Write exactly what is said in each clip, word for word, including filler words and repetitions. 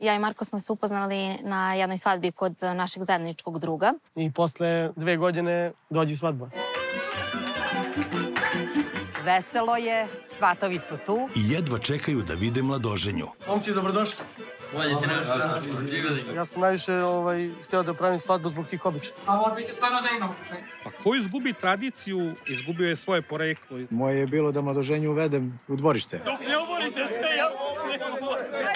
Ja i Marko smo se upoznali na jednoj svadbi kod našeg zajedničkog druga. I posle dve godine dođe svadba. Veselo je, svatovi su tu. I jedva čekaju da vide mladoženju. Momci, dobrodošli. Bolje ti nešto. Ja sam najviše hteo da pravim svadbu zbog tih običaja. A mora biti stvarno da imamo. Pa ko izgubi tradiciju, izgubio je svoje poreklo. Moje je bilo da mladoženju uvedem u dvorište. Dok ne oborite sve, ja ne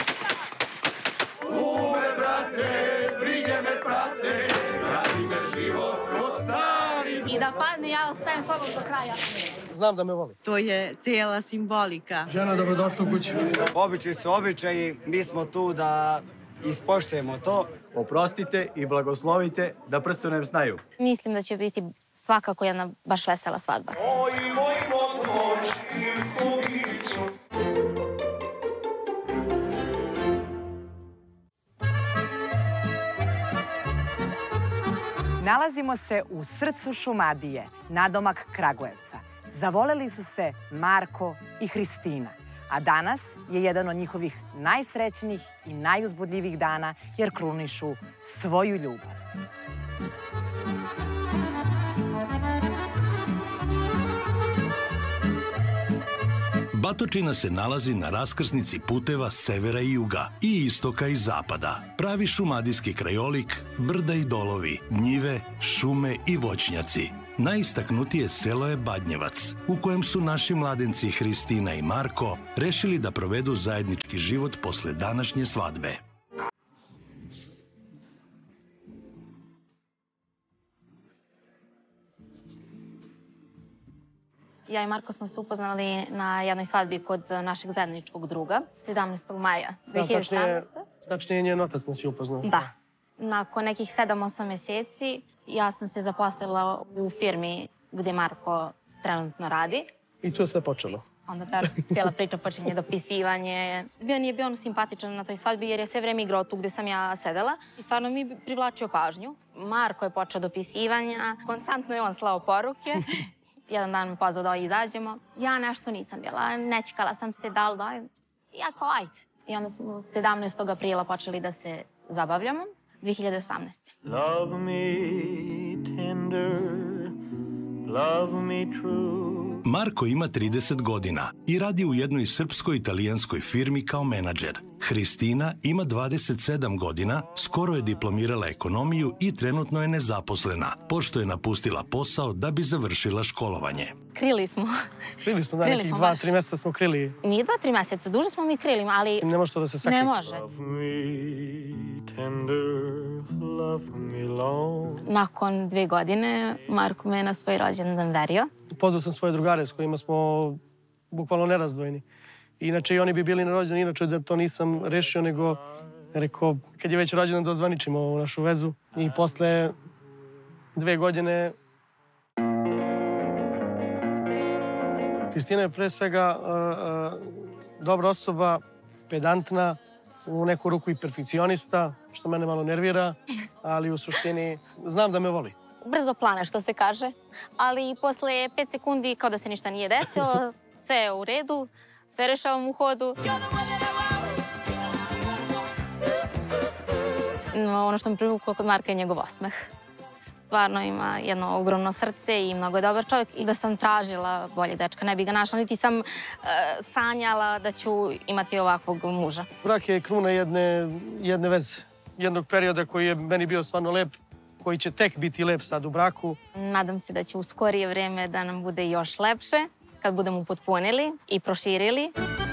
Ume, brate, brige me prate, radi me život ko stari. I da padne, ja ostajem slobom do kraja. Znam da me voli. To je cijela simbolika. Žena, dobrodošla u kuću. Običaji su običaji, mi smo tu da ispoštujemo to. Oprostite i blagoslovite da prstu ne snaju. Mislim da će biti svakako jedna baš vesela svadba. Oj, moj moć i kubicu. Nalazimo se u srcu Šumadije, nadomak Kragujevca. Zavoleli su se Marko i Hristina, a danas je jedan od njihovih najsrećnijih i najuzbudljivih dana jer krunišu svoju ljubav. Batočina se nalazi na raskrsnici puteva severa i juga i istoka i zapada. Pravi šumadijski krajolik, brda i dolovi, njive, šume i voćnjaci. Najistaknutije selo je Badnjevac, u kojem su naši mladenci Hristina i Marko rešili da provedu zajednički život posle današnje svadbe. Ja i Marko smo se upoznali na jednoj svadbi kod našeg zajedničkog druga, sedamnaestog maja dve hiljade sedamnaeste. Tačnije, njen otac nas je upoznao. Da. Nakon nekih sedam osam meseci ja sam se zaposlila u firmi gde Marko trenutno radi. I tu je sve počelo. Onda ta cijela priča počinje dopisivanje. Bio nije bio on simpatičan na toj svadbi jer je sve vreme igrao tu gde sam ja sedela. I stvarno mi privlačio pažnju. Marko je počeo dopisivanja, konstantno je on slao poruke. Jedan dan me pozvao da izađemo. Ja nešto nisam bila, nečekala sam se da li da. Ja kao ajde. I onda smo sedamnaestog aprila počeli da se zabavljamo, dve hiljade osamnaeste. Love me tender, love me true. Marko ima trideset godina i radi u jednoj srpsko-italijanskoj firmi kao menadžer. Hristina ima dvadeset sedam godina, skoro je diplomirala ekonomiju i trenutno je nezaposlena, pošto je napustila posao da bi završila školovanje. Krili smo. Krili smo, da, nekih dva, tri meseca smo krili. Nije dva, tri meseca, duže smo mi krili, ali... Ne može to da se sakrije. Ne može. Love me tender, love me long. Nakon dve godine, Marko me na svoj rođendan verio. Pozvao sam svoje drugare s kojima smo bukvalno nerazdvojeni. Inače i oni bi bili na rođendan, inače da to nisam rešio, nego rekao, kad je već rođendan da ozvaničimo ovu našu vezu. I posle dve godine Hristina je pre svega uh, uh, dobra osoba, pedantna, u neku ruku i perfekcionista, što mene malo nervira, ali u suštini znam da me voli. Brzo plane, što se kaže, ali posle pet sekundi kao da se ništa nije desilo, sve je u redu, sve rešavam u hodu. Ono što mi privuklo kod Marka je njegov osmeh. Stvarno ima jedno ogromno srce i mnogo je dobar čovjek. I da sam tražila bolje dečka, ne bi ga našla, niti sam uh, sanjala da ću imati ovakvog muža. Brak je kruna jedne, jedne veze, jednog perioda koji je meni bio stvarno lep, koji će tek biti lep sad u braku. Nadam se da će u skorije vreme da nam bude još lepše, kad budemo upotpunili i proširili.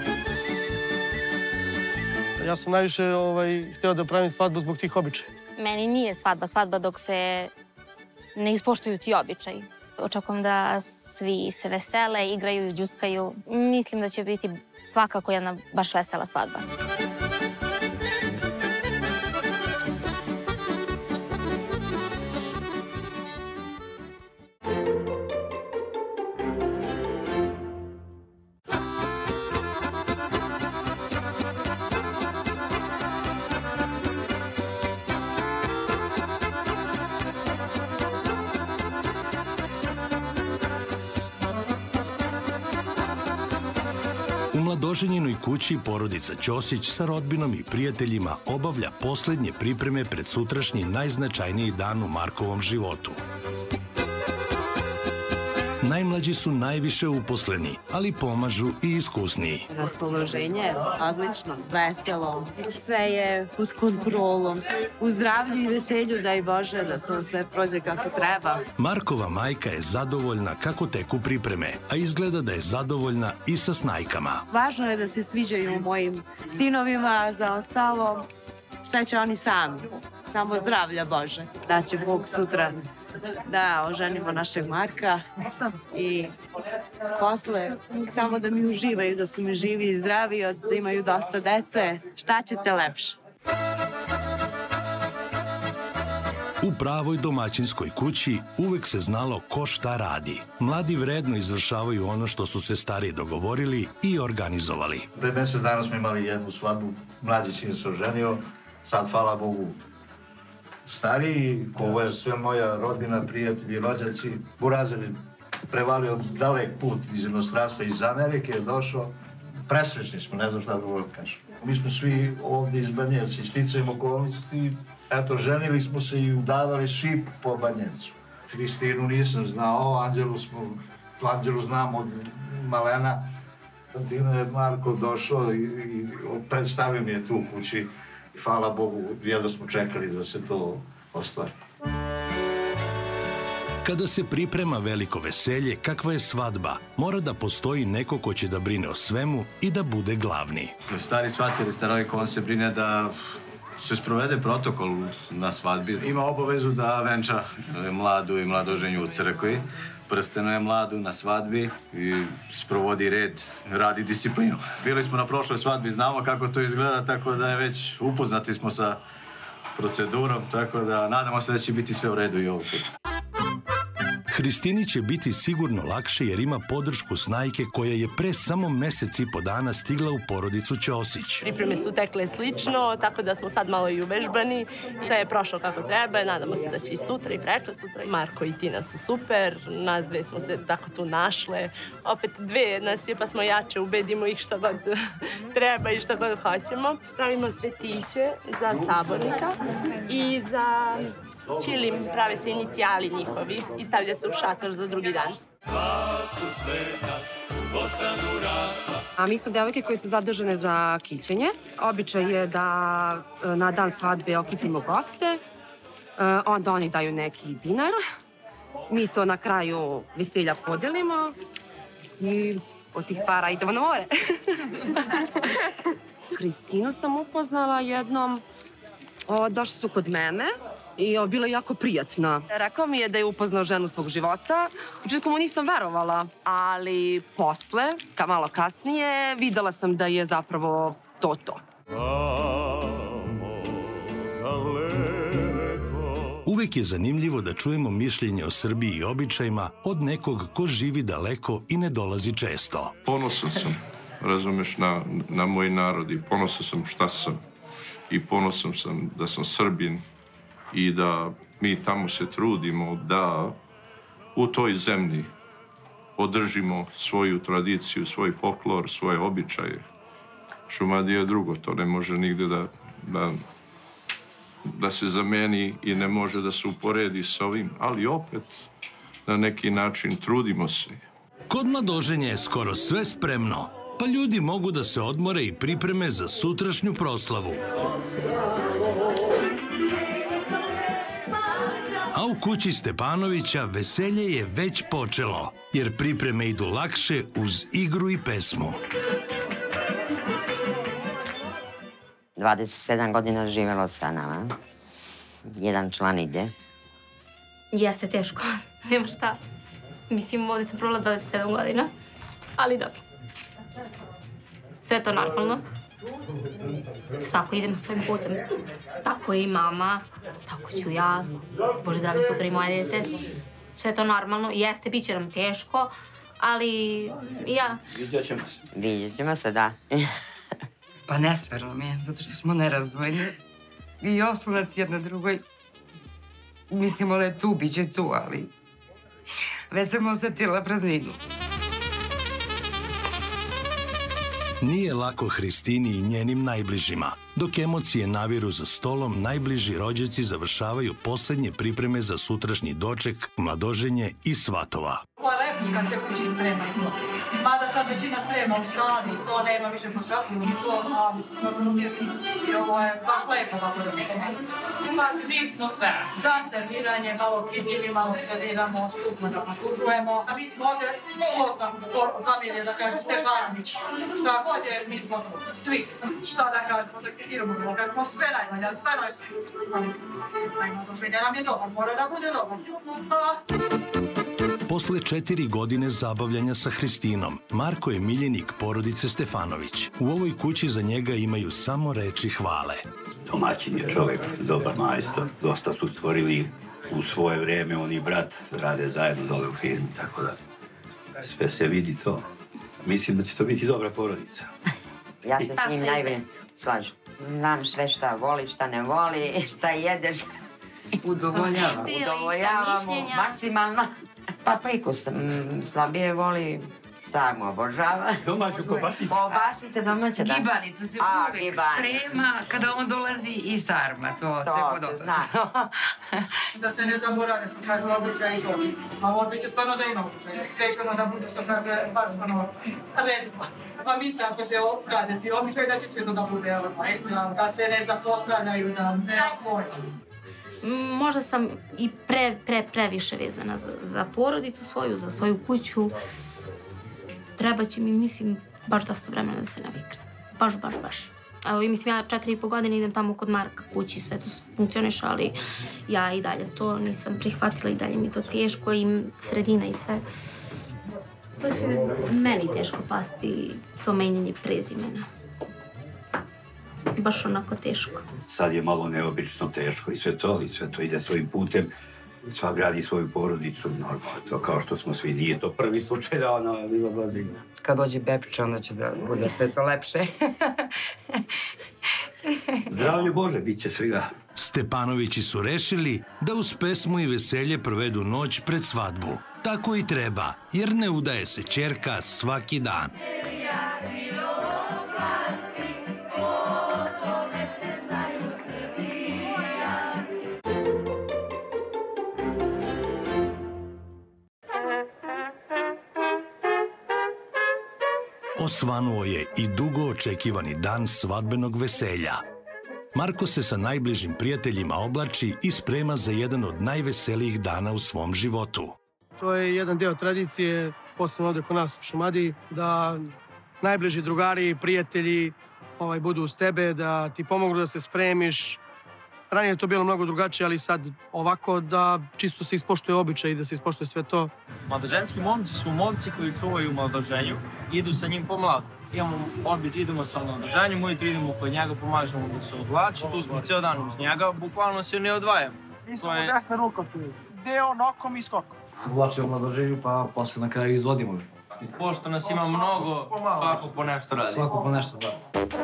Ja sam najviše ovaj, hteo da pravim svadbu zbog tih običaja. Meni nije svadba svadba dok se ne ispoštuju ti običaji. Očekujem da svi se vesele, igraju, džuskaju. Mislim da će biti svakako jedna baš vesela svadba. U mladoženjenoj kući porodica Ćosić sa rodbinom i prijateljima obavlja poslednje pripreme pred sutrašnji najznačajniji dan u Markovom životu. Najmlađi su najviše uposleni, ali pomažu i iskusniji. Raspoloženje, odlično, veselo, sve je pod kontrolom. U zdravlju i veselju, daj Bože, da to sve prođe kako treba. Markova majka je zadovoljna kako teku pripreme, a izgleda da je zadovoljna i sa snajkama. Važno je da se sviđaju mojim sinovima, za ostalo sve će oni sami. Samo zdravlja Bože. Da će Bog sutra da oženimo našeg Marka i posle samo da mi uživaju, da su mi živi i zdravi, da imaju dosta dece. Šta ćete lepše? U pravoj domaćinskoj kući uvek se znalo ko šta radi. Mladi vredno izvršavaju ono što su se stari dogovorili i organizovali. Pre mesec dana smo imali jednu svadbu, mlađi sin se oženio, sad hvala Bogu stariji, ovo je sve moja rodbina, prijatelji, rođaci. Burazer je prevalio dalek put iz inostranstva, iz Amerike je došao. Presrećni smo, ne znam šta drugo da kažem. Mi smo svi ovdje iz Banjevca, sticajem okolnosti. Eto, ženili smo se i udavali svi po Banjevcu. Hristinu nisam znao, Anđelu smo, Anđelu znam od malena. Tina je Marko došao i predstavio mi je tu u kući. Hvala Bogu, jedno smo čekali da se to ostvari. Kada se priprema veliko veselje, kakva je svadba, mora da postoji neko ko će da brine o svemu i da bude glavni. Stari shvatili starovik, on se brine da se sprovede protokol na svadbi. Ima obavezu da venča mladu i mladoženju u crkvi. Prstenuje mladu na svadbi i sprovodi red, radi disciplinu. Bili smo na prošloj svadbi, znamo kako to izgleda, tako da je već upoznati smo sa procedurom, tako da nadamo se da će biti sve u redu i ovog puta. Hristini će biti sigurno lakše jer ima podršku snajke koja je pre samo mesec i po dana stigla u porodicu Ćosić. Pripreme su tekle slično, tako da smo sad malo i uvežbani. Sve je prošlo kako treba, nadamo se da će i sutra i preko sutra. Marko i Tina su super, nas dve smo se tako tu našle. Opet dve nas je pa smo jače, ubedimo ih šta god treba i šta god hoćemo. Pravimo cvetiće za sabornika i za Čilim, prave se inicijali njihovi i stavlja se u šator za drugi dan. A mi smo devojke koje su zadužene za kićenje. Običaj je da na dan svadbe okitimo goste, onda oni daju neki dinar. Mi to na kraju veselja podelimo i od tih para idemo na more. Hristinu sam upoznala jednom, došli su kod mene. I bila je jako prijatna. Rekao mi je da je upoznao ženu svog života. U početku mu nisam verovala, ali posle, ka malo kasnije, videla sam da je zapravo to to. Uvek je zanimljivo da čujemo mišljenje o Srbiji i običajima od nekog ko živi daleko i ne dolazi često. Ponosan sam, razumeš, na, na moj narod i ponosan sam šta sam. I ponosan sam da sam Srbin. I da mi tamo se trudimo da u toj zemlji održimo svoju tradiciju, svoj folklor, svoje običaje. Šumadija je drugo, to ne može nigde da, da, da se zameni i ne može da se uporedi sa ovim, ali opet na neki način trudimo se. Kod mladoženja je skoro sve spremno, pa ljudi mogu da se odmore i pripreme za sutrašnju proslavu. A u kući Stepanovića veselje je već počelo, jer pripreme idu lakše uz igru i pesmu. dvadeset sedam godina živelo sa nama. Jedan član ide. Jeste teško, nema šta. Mislim, ovdje sam provela dvadeset sedam godina, ali dobro. Sve je to normalno. Svako idem svojim putem. Tako je i mama, tako ću ja. Bože zdravlje, sutra i moje dete. Sve je to normalno. Jeste, bit će nam teško, ali i ja. Vidjet ćemo se. Vidjet ćemo se, da. Pa nesverno mi je, zato što smo nerazdvojni. I oslonac jedna drugoj. Mislimo da je tu, bit će tu, ali već sam osetila prazninu. Nije lako Hristini i njenim najbližima. Dok emocije naviru za stolom, najbliži rođaci završavaju posljednje pripreme za sutrašnji doček, mladoženje i svatova. Ovo je lepo kad se kući sprema i to. Mada sad većina sprema u sali, to nema više po šatru, ni to, a šatru i ovo je baš lepo kako da se sprema. Pa svi smo sve. Za serviranje, malo kitili, malo serviramo, sukno da poslužujemo. A mi smo ovdje složna familija, da kažem, Stefanović. Šta god je, mi smo tu, svi. Šta da kažemo, za Kristinu budemo, da kažemo sve najmanje, ali stvarno je sve. Najmanje nam je dobar, mora da bude dobar. Posle četiri godine zabavljanja sa Hristinom, Marko je miljenik porodice Stefanović. U ovoj kući za njega imaju samo reči hvale. Domaćin je čovjek, dobar majstor. Dosta su stvorili u svoje vrijeme, on i brat rade zajedno dole u firmi, tako da sve se vidi to. Mislim da će to biti dobra porodica. Ja se s njim najbolje slažem. Znam sve šta voli, šta ne voli, šta jedeš. Udovoljava. Udovoljavamo maksimalno. Pa Pliku slabije voli, samo obožava. Domaću kobasicu. Kobasice domaće, da. Gibanica se uvijek sprema kada on dolazi i sarma, to tako dobro. Da se ne zaborave, što kažu običaj i to. A običaj stvarno da ima običaj. Sve ćemo da bude, što kaže, baš ono, redno. Pa mislim, ako se rade ti običaj, da će sve to da bude, da se ne zapostavljaju, da ne pojma. Možda sam i pre, pre, previše vezana za, za porodicu svoju, za svoju kuću. Treba će mi, mislim, baš dosta vremena da se navikne. Baš, baš, baš. Evo, mislim, ja četiri i po godine idem tamo kod Marka kući, sve to funkcioniš, ali ja i dalje to nisam prihvatila i dalje mi to teško i sredina i sve. To će meni teško pasti, to menjanje prezimena. Baš onako teško. Sad je malo neobično teško i sve to, i sve to ide svojim putem. Svak gradi svoju porodicu, normalno, to kao što smo svi, nije to prvi slučaj da ona bila blazina. Kad dođe Bepića, onda će da bude sve to lepše. Zdravlje Bože, bit će svega. Stepanovići su rešili da uz pesmu i veselje provedu noć pred svadbu. Tako i treba, jer ne udaje se ćerka svaki dan. Osvanuo je i dugo očekivani dan svadbenog veselja. Marko se sa najbližim prijateljima oblači i sprema za jedan od najveselijih dana u svom životu. To je jedan deo tradicije, posebno ovdje kod nas u Šumadiji, da najbliži drugari, prijatelji ovaj, budu uz tebe, da ti pomognu da se spremiš. Ranije je to bilo mnogo drugačije, ali sad ovako da čisto se ispoštuje običaj i da se ispoštuje sve to. Mladoženski momci su momci koji čuvaju mladoženju, idu sa njim po mladu. Imamo obič, idemo sa mladoženjem, ujutro idemo kod njega, pomažemo da se odvlači, tu smo cijel dan uz njega, bukvalno se ne odvajamo. Mi smo je... desna ruka tu, deo, nokom i skokom. Uvlačimo mladoženju, pa posle na kraju izvodimo. Pošto nas ima mnogo, svako po nešto radi. Svako po nešto da.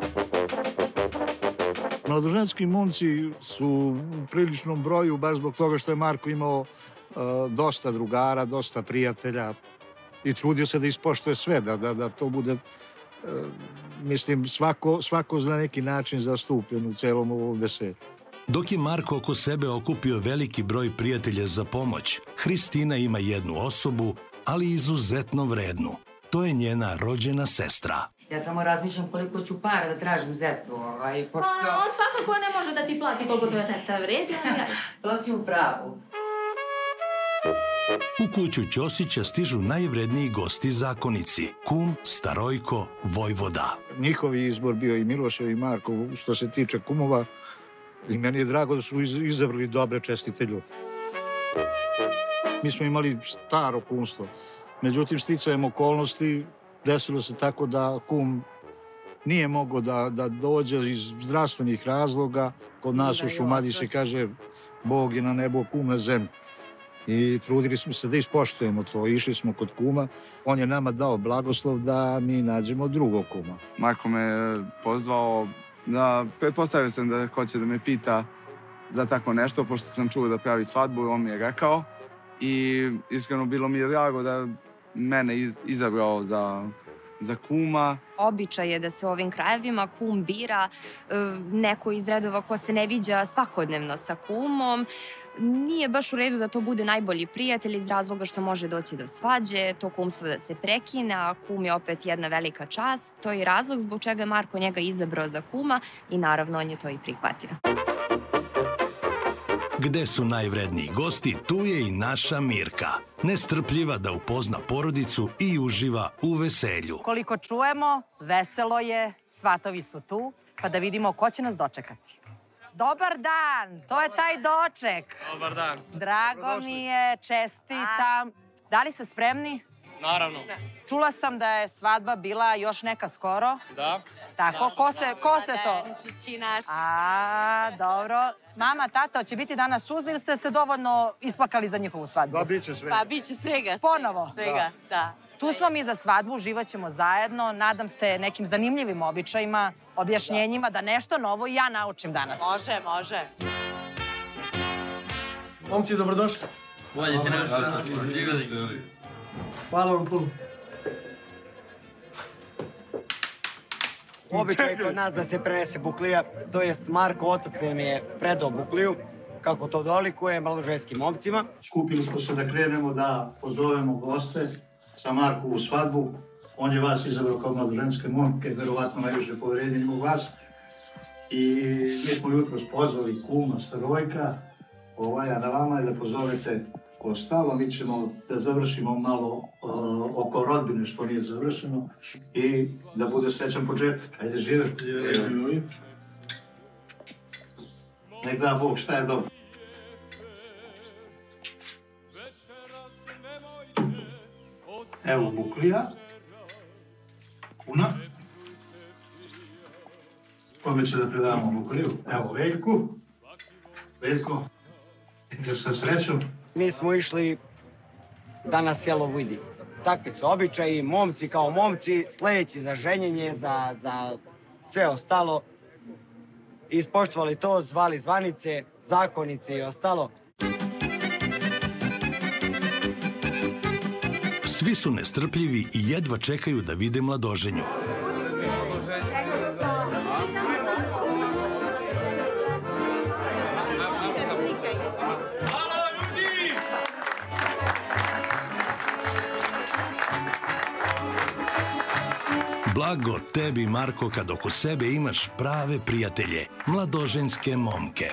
Mladoženski momci su u priličnom broju, baš zbog toga što je Marko imao uh, dosta drugara, dosta prijatelja i trudio se da ispoštuje sve, da, da, da to bude, uh, mislim, svako, svako na neki način zastupljen u celom ovom veselju. Dok je Marko oko sebe okupio veliki broj prijatelja za pomoć, Hristina ima jednu osobu, ali izuzetno vrednu. To je njena rođena sestra. Ja samo razmišljam koliko ću para da tražim zetu, ovaj, pošto... Pa, on svakako ne može da ti plati koliko tvoja sestra vredi, ali aj. To si u pravu. U kuću Ćosića stižu najvredniji gosti zakonici, kum, Starojko, Vojvoda. Njihov izbor bio i Milošev i Marko, što se tiče kumova, i meni je drago da su izabrali dobre, čestite ljude. Mi smo imali staro kumstvo, međutim, sticajem okolnosti, desilo se tako da kum nije mogao da, da dođe iz zdravstvenih razloga. Kod nas u Šumadiji se kaže Bog je na nebu, kum na zemlji. I trudili smo se da ispoštujemo to. Išli smo kod kuma, on je nama dao blagoslov da mi nađemo drugog kuma. Marko me pozvao da pretpostavio sam da hoće da me pita za tako nešto, pošto sam čuo da pravi svadbu i on mi je rekao. I iskreno bilo mi je drago da mene iz, izabrao za za kuma. Običaj je da se u ovim krajevima kum bira neko iz redova ko se ne viđa svakodnevno sa kumom. Nije baš u redu da to bude najbolji prijatelj iz razloga što može doći do svađe, to kumstvo da se prekine, a kum je opet jedna velika čast. To je i razlog zbog čega je Marko njega izabrao za kuma i naravno on je to i prihvatio. Gde su najvredniji gosti, tu je i naša Mirka. Nestrpljiva da upozna porodicu i uživa u veselju. Koliko čujemo, veselo je, svatovi su tu, pa da vidimo ko će nas dočekati. Dobar dan, to je taj doček. Dobar dan. Drago mi je, čestitam. Da li ste spremni? Naravno. Čula sam da je svadba bila još neka skoro. Da. Tako, ko se, ko se to? Venčići naši. A, dobro. Mama, tata, hoće biti danas suze ili ste se dovoljno isplakali za njihovu svadbu? Da, bit će svega. Pa, bit će svega. Ponovo? Svega, da. Tu smo mi za svadbu, uživat ćemo zajedno. Nadam se nekim zanimljivim običajima, objašnjenjima, da nešto novo i ja naučim danas. Može, može. Momci, dobrodošli. Bolje ti nego što sam. Hvala vam puno. Običaj kod nas da se prenese buklija, to jest Marko, otac nam je predao bukliju, kako to dolikuje mladoženskim momcima. Skupili smo se da krenemo da pozovemo goste sa Markovu svadbu. On je vas izabrao kao mladoženske momke, verovatno najviše poverenja u vas. I mi smo jutros pozvali kuma Starojka, ovaj, a na vama je da pozovete ostalo. Mi ćemo da završimo malo uh, oko rodbine što nije završeno i da bude srećan početak. Ajde, žive. Nek da Bog šta je dobro. Evo buklija. Kuna. Kome će da predavamo bukliju? Evo Veljku. Veljko, ideš sa srećom. Mi smo išli da nas selo vidi. Takvi su običaji, momci kao momci, sledeći za ženjenje, za, za sve ostalo. Ispoštovali to, zvali zvanice, zakonice i ostalo. Svi su nestrpljivi i jedva čekaju da vide mladoženju. Blago tebi, Marko, kad oko sebe imaš prave prijatelje, mladoženske momke.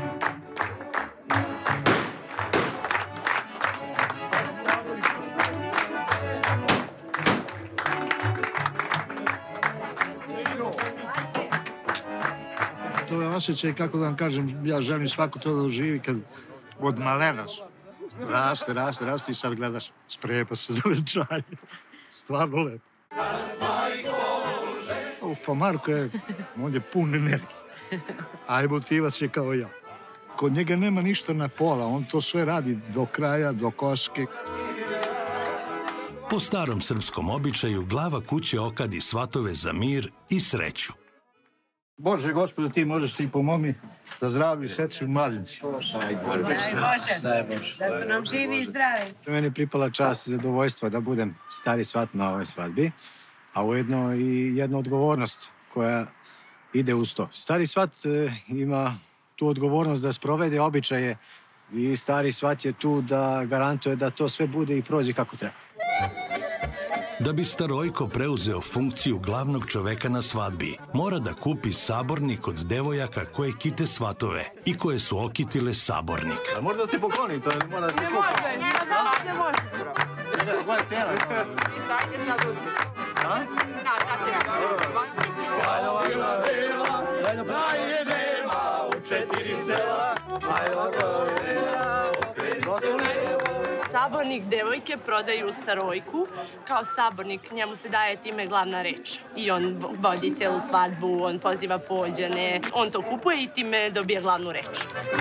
To je osjećaj, kako da vam kažem, ja želim svako to da doživi kad od malena su. Raste, raste, raste i sad gledaš, sprepa se za venčanje. Stvarno lepo. O, pa Marko je, on je pun energije. A emotivac je kao ja. Kod njega nema ništa na pola, on to sve radi do kraja, do koske. Po starom srpskom običaju, glava kuće okadi svatove za mir i sreću. Bože, Gospode, ti možeš ti pomomi da zdravi sreću mladenci. Daj Bože. Daj Bože. Da su nam živi i zdravi. Meni pripala čast i zadovoljstvo da budem stari svat na ovoj svadbi, a ujedno i jedna odgovornost koja ide uz to. Stari svat ima tu odgovornost da sprovede običaje i stari svat je tu da garantuje da to sve bude i prođe kako treba. Da bi Starojko preuzeo funkciju glavnog čoveka na svadbi, mora da kupi sabornik od devojaka koje kite svatove i koje su okitile sabornik. A možda se pokloni, to mora da se sutra. Ne može, ne može. Koja je cena? Ništa, ajde sad uđe. A? Da, tate. Ajde ovako dela, daje nema u četiri sela. Ajde ovako dela, okreni se. Sabornik devojke prodaju u Starojku. Kao sabornik njemu se daje time glavna reč. I on vodi celu svadbu, on poziva pođene, on to kupuje i time dobija glavnu reč.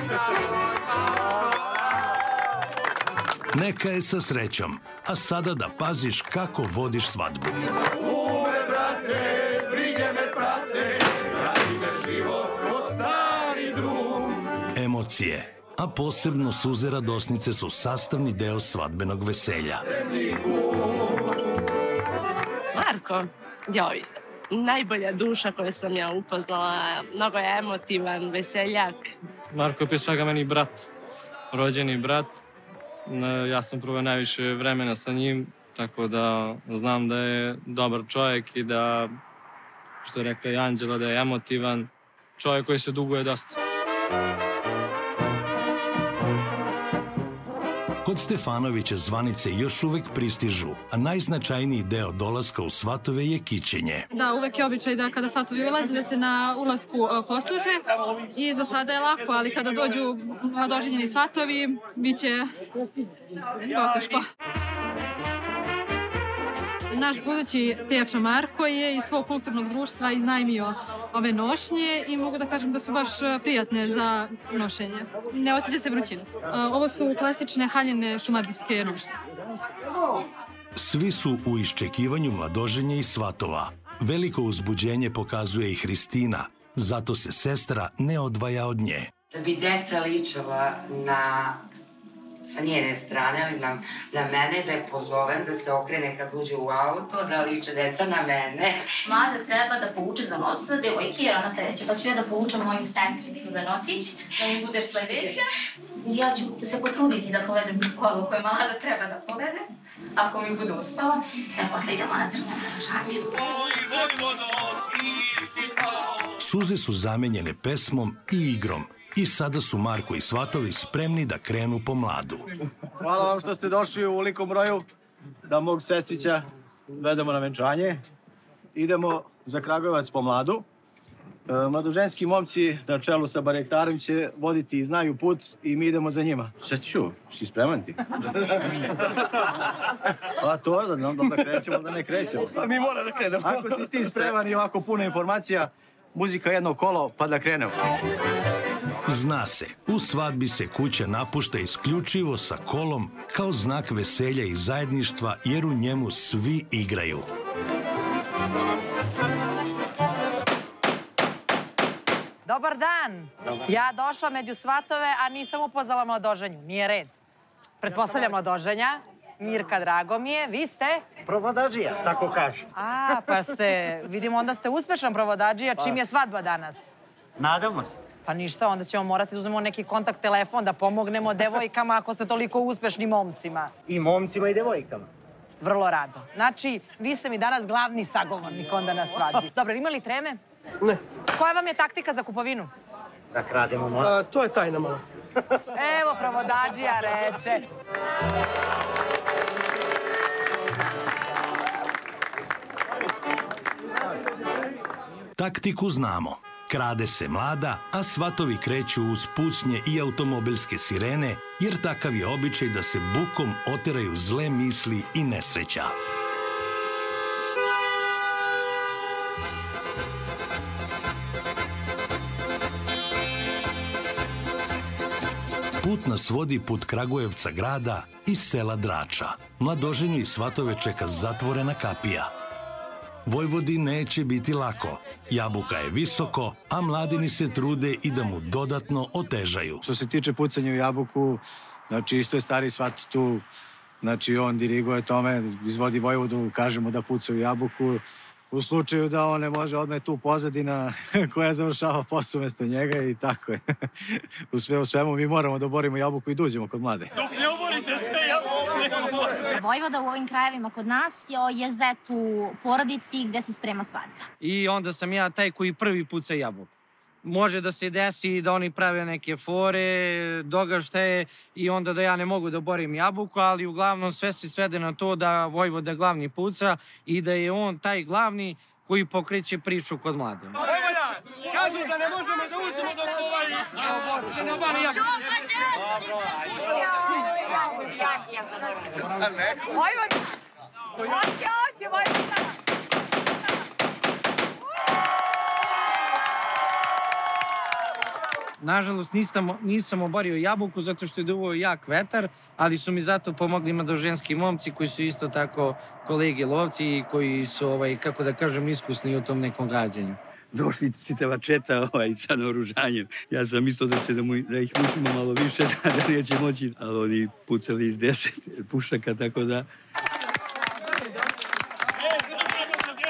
Neka je sa srećom, a sada da paziš kako vodiš svadbu. Ume, brate, brige me prate, radi me život ko stari drug. Emocije, a posebno suze radosnice su sastavni deo svadbenog veselja. Marko, Marko, joj, najbolja duša koju sam ja upoznala, mnogo je emotivan, veseljak. Marko je prije svega meni brat, rođeni brat. Ja sam proveo najviše vremena sa njim, tako da znam da je dobar čovjek i da, što je rekla i Anđela, da je emotivan. Čovjek koji se duguje dosta. Kod Stefanovića zvanice još uvek pristižu, a najznačajniji deo dolaska u svatove je kićenje. Da, uvek je običaj da kada svatovi ulaze da se na ulasku posluže i za sada je lako, ali kada dođu mladoženjeni svatovi, bit će poteško. Naš budući teča Marko je iz svog kulturnog društva iznajmio ove nošnje i mogu da kažem da su baš prijatne za nošenje. Ne osjeća se vrućina. Ovo su klasične haljene šumadijske nošnje. Svi su u iščekivanju mladoženja i svatova. Veliko uzbuđenje pokazuje i Hristina, zato se sestra ne odvaja od nje. Da bi deca ličila na... sa njene strane, ali na, na mene, da je pozovem da se okrene kad uđe u auto, da liče deca na mene. Mlada treba da pouče za nosica devojke, jer ona sledeća, pa ću ja da poučem moju sestricu za nosić, da mi budeš sledeća. Ja ću se potruditi da povedem kolo koje Mlada treba da povede. Ako mi bude uspela, ja posle idemo na crno venčanje. Suze su zamenjene pesmom i igrom. I sada su Marko i svatovi spremni da krenu po Mladu. Hvala vam što ste došli u velikom broju da mog sestrića vedemo na venčanje. Idemo za Kragujevac po Mladu. Mladoženski momci na čelu sa barektarom će voditi i znaju put i mi idemo za njima. Sestriću, si spreman ti? A to je da znam da krećemo, da ne krećemo. A mi mora da krenemo. Ako si ti spreman i ovako puno informacija, muzika jedno kolo pa da krenemo. Zna se, u svadbi se kuća napušta isključivo sa kolom kao znak veselja i zajedništva jer u njemu svi igraju. Dobar dan. Ja došla među svatove, a nisam upoznala mladoženju. Nije red. Pretpostavljam mladoženja. Mirka, drago mi je. Vi ste? Provodadžija, tako kažu. A, pa ste, vidimo, onda ste uspešan provodadžija. Čim je svadba danas? Nadamo se. Pa ništa, onda ćemo morati da uzmemo neki kontakt telefon, da pomognemo devojkama ako ste toliko uspešni momcima. I momcima i devojkama. Vrlo rado. Znači, vi ste mi danas glavni sagovornik onda na svadbi. Dobro, ima li treme? Ne. Koja vam je taktika za kupovinu? Da krademo malo. To je tajna malo. Evo, provodadžija reče. Taktiku znamo. Krade se Mlada, a svatovi kreću uz pucnje i automobilske sirene, jer takav je običaj da se bukom oteraju zle misli i nesreća. Put nas vodi put Kragujevca grada i sela Drača. Mladoženju i svatove čeka zatvorena kapija. Vojvodi neće biti lako. Jabuka je visoko, a mladini se trude i da mu dodatno otežaju. Što se tiče pucanja u jabuku, znači isto je stari svat tu, znači on diriguje tome, izvodi Vojvodu, kažemo da puca u jabuku. U slučaju da on ne može, odmah je tu pozadina koja završava posao umjesto njega i tako je. U sve u svemu mi moramo da oborimo jabuku i dođemo kod Mlade. Ne oborite sve jabuke! Vojvoda u ovim krajevima kod nas je zet u porodici gde se sprema svadba. I onda sam ja taj koji prvi puca jabuku. Može da se desi da oni prave neke fore, dogaštaje i onda da ja ne mogu da borim jabuku, ali uglavnom sve se svede na to da Vojvoda glavni puca i da je on taj glavni koji pokreće priču kod Mlade. Vojvoda, kažu da ne možemo da uđemo do ovaj... se ne obani jabuku. Vojvoda! Hoće, hoće, Vojvoda! Nažalost, nisam, nisam oborio jabuku zato što je duvao jak vetar, ali su mi zato pomogli mladoženski momci koji su isto tako kolege lovci i koji su, ovaj, kako da kažem, iskusni u tom nekom gađanju. Došli čitava četa ovaj, sa naoružanjem. Ja sam mislio da, će da, mu, da ih mučimo malo više, da, da neće moći, ali oni pucali iz deset pušaka, tako da...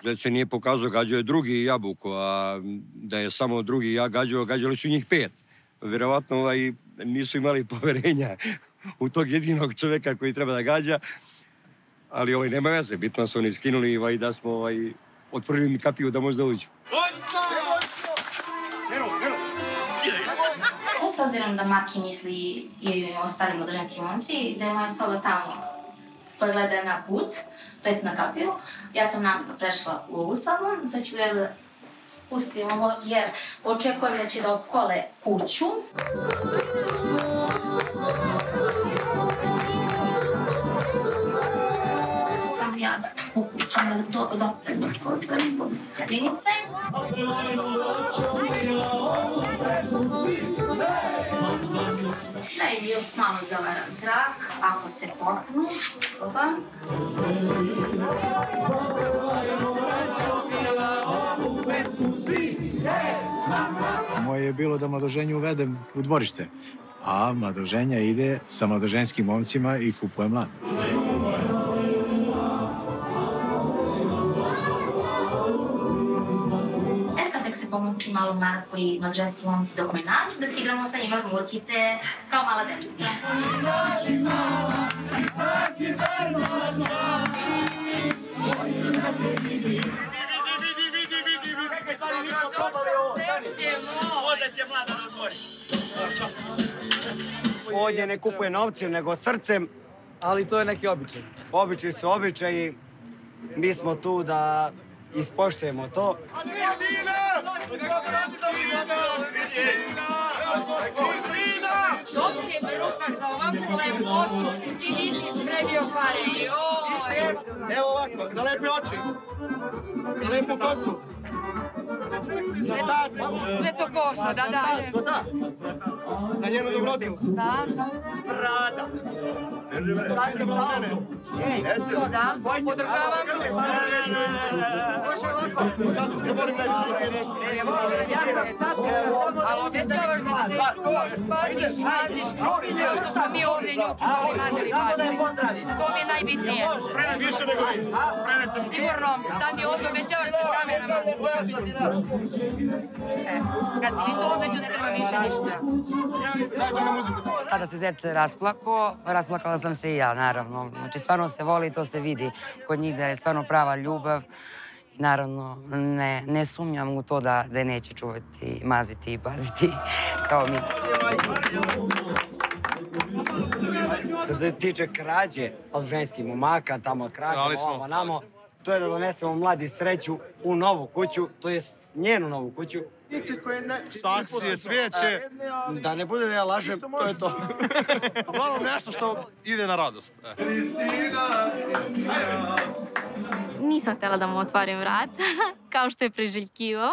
Već se nije pokazao, gađao je drugi Jabuku, a da je samo drugi ja gađao, gađali su njih pet. Vjerovatno ovaj, nisu imali poverenja u tog jedinog čoveka koji treba da gađa, ali ovaj, nema veze, bitno su oni skinuli ovaj, da smo ovaj, otvorili mi kapiju da možda uđu. S obzirom da Marki misli i ostalim mladoženskim momci, da je moja soba tamo koja gleda na put, to jest na kapiju, ja sam namjerno prešla u ovu sobu, sad ću da spustim ovo jer očekujem da će da opkole kuću. Sam ja pokušam da doprem do kabinice. Da im još malo zavaram trak, ako se popnu, probam. Moje je bilo da mladoženje uvedem u dvorište, a mladoženja ide sa mladoženskim momcima i kupuje mlad. E sad tek se pomuči malo Marko i mladoženski momci dok me nađu, da si igramo sa njima žmurkice kao mala dečica. Ovdje ne kupuje novcem, nego srcem. Ali to je neki običaj. Običaj su običaji. Mi smo tu da ispoštujemo to. Došli je rukak za ovakvu lepotu i nisi spremio pare. Joj! Evo ovako, za lepe oči. Za lepu kosu. Za stas. Sve to košta, da, da. Za stas, da. Za njenu dobrotu. Da. Rada. Daj se malo mene. To da, podržavam. Može ovako. Zato ste volim najviše da sve nešto. Ja sam tatica, samo da ali obećavaš da ćeš te čuvaš, paziš i mazdiš, kao što smo mi ovdje nju čuvali, mazili, pažili. To mi je najbitnije. Više nego vi. Sigurno, sad mi ovdje obećavaš pred kamerama. Kad si mi to obećao, ne treba više ništa. Kada se zet rasplako, rasplakala sam se i ja, naravno. Znači, stvarno se voli, to se vidi kod njih da je stvarno prava ljubav. I naravno, ne, ne sumnjam u to da, da je neće čuvati, maziti i paziti kao mi. Što se tiče krađe od ženskih momaka, tamo krađe, ovo namo, to je da donesemo mladi sreću u novu kuću, to je njenu novu kuću. Saksije, cvijeće. Da ne bude da ja lažem, to je to. Uglavnom nešto što ide na radost. Nisam htjela da mu otvorim vrat, kao što je priželjkivao.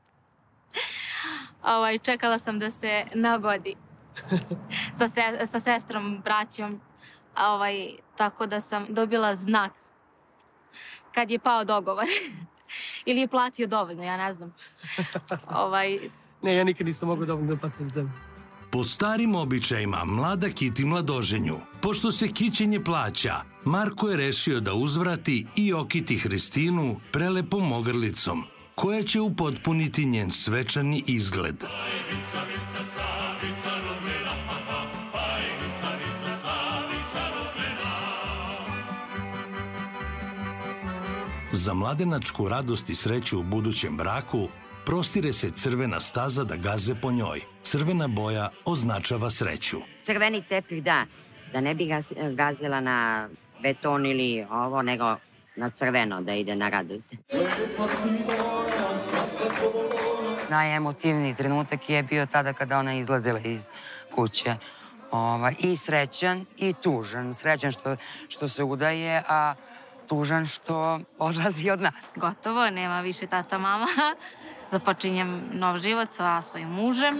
Ovaj, čekala sam da se nagodi sa, se, sa sestrom, braćom, ovaj, tako da sam dobila znak kad je pao dogovor. Ili je platio dovoljno, ja ne znam. ovaj... Ne, ja nikad nisam mogao dovoljno da platim za tebe. Po starim običajima mlada kiti mladoženju. Pošto se kićenje plaća, Marko je rešio da uzvrati i okiti Hristinu prelepom ogrlicom, koja će upotpuniti njen svečani izgled. Za mladenačku radost i sreću u budućem braku prostire se crvena staza da gaze po njoj. Crvena boja označava sreću. Crveni tepih, da. Da ne bi gazila na beton ili ovo, nego na crveno, da ide na radost. Najemotivniji trenutak je bio tada kada ona izlazila iz kuće. I srećan i tužan. Srećan što, što se udaje, a tužan što odlazi od nas. Gotovo, nema više tata, mama. Započinjem nov život sa svojim mužem.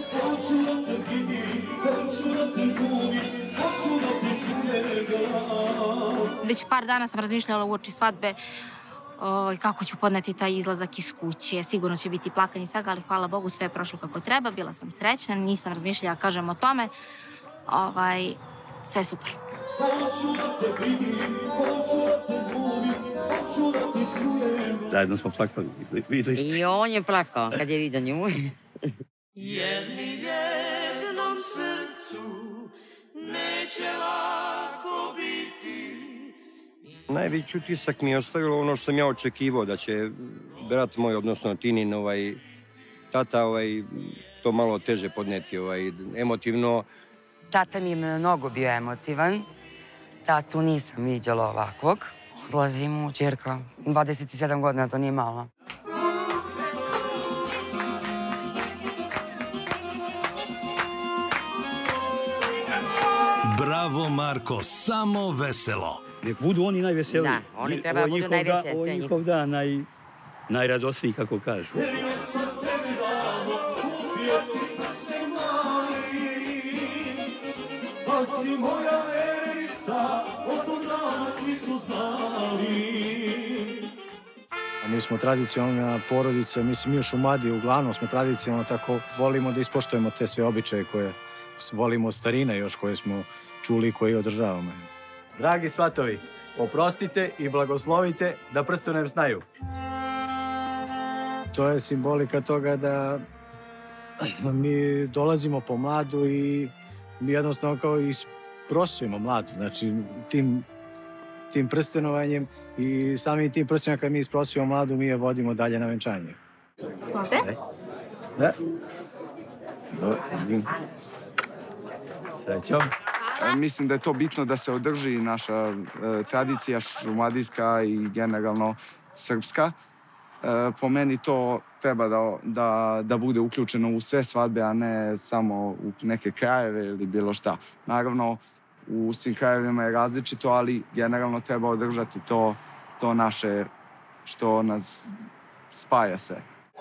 Već par dana sam razmišljala uoči svadbe o, kako ću podneti taj izlazak iz kuće. Sigurno će biti plakanje i svega, ali hvala Bogu sve je prošlo kako treba. Bila sam srećna, nisam razmišljala, kažem o tome. Ovaj, sve je super. Hoću da te vidim, hoću da te ljubim, Zajedno smo plakali. Videli ste? I on je plakao kad je vidio nju. Jedni jednom srcu neće lako biti. Najveći utisak mi je ostavilo ono što sam ja očekivao, da će brat moj, odnosno Tinin, ovaj, tata, ovaj, to malo teže podneti, ovaj, emotivno. Tata mi je mnogo bio emotivan. Tatu nisam viđala ovakvog. Odlazi mu čerka, dvadeset sedam godina, to nije malo. Bravo, Marko, samo veselo. Nek budu oni najveseliji. Da, oni treba da budu najveseliji. Ovo je njihov dan, naj, najradosniji, kako kažu. Si moja vernica, od tog dana svi su znali. Mi smo tradicionalna porodica, mislim mi u Šumadiji uglavnom smo tradicionalno tako volimo da ispoštujemo te sve običaje koje volimo od starine još koje smo čuli i koje održavamo. Dragi svatovi, oprostite i blagoslovite da prstenem snaju. To je simbolika toga da mi dolazimo po mladu i mi jednostavno kao isprosujemo mladu, znači tim, tim prstenovanjem i samim tim prstenovanjem kad mi isprosujemo mladu, mi je vodimo dalje na venčanje. Ovde? Da. Srećom. Mislim da je to bitno da se održi naša e, tradicija šumadijska i generalno srpska. E, po meni to treba da, da, da bude uključeno u sve svadbe, a ne samo u neke krajeve ili bilo šta. Naravno, u svim krajevima je različito, ali generalno treba održati to, to naše što nas spaja sve.